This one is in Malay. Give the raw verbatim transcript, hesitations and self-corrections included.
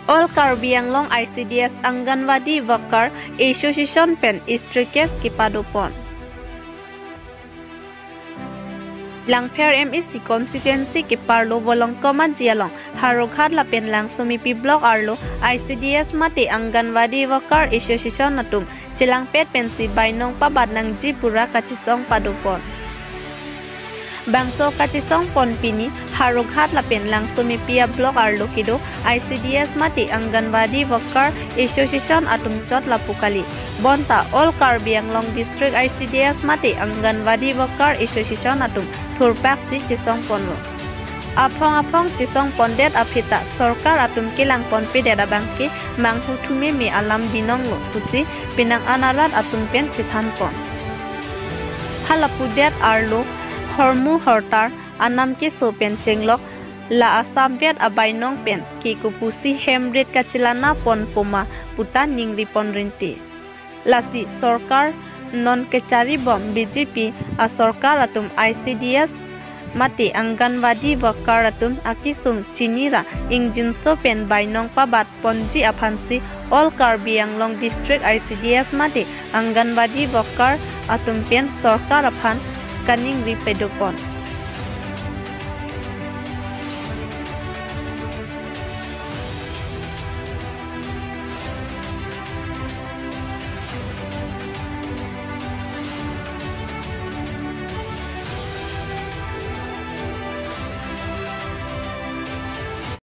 All Karbi Anglong I C D S Anganwadi Worker Association pen Istrikes Kipadopon. Langper M E C constituency ki parlo bolong koman jialong harokhat la pen lang sumipi block arlo I C D S mati Anganwadi Worker Association natum chilang pet pensi bainong pabat nang jipura kachisong padupon. Bangso kachisong ponpini harokhat la pen lang sumipia block arlo kido I C D S mati Anganwadi Worker Association atum chot lapukali. Bonta All Karbi Anglong District I C D S mati Anganwadi Worker Association atum Thurpak si Chisong Ponlo. Apong apong Chisong Pondet apita Sorkar atum kilang ponpi deda bangki manghu thumi mi alam dinong lo pusi pinang analat atum pen chithan pon. Halapudet arlo hormu hortar anam ki so pen chenglok la asam pet abainong pen ki kupusi hemrit kachilana pon poma putan ningri pon rinti. Lasi Sorkar non kecari bom B J P a Sorkar atum I C D S mati Anganwadi Worker atum akisung cinira ingjin so pen bainong pabat ponji aphansi All Karbi Anglong District I C D S mati Anganwadi Worker atum pen Sorkar aphan kaning ripedopon.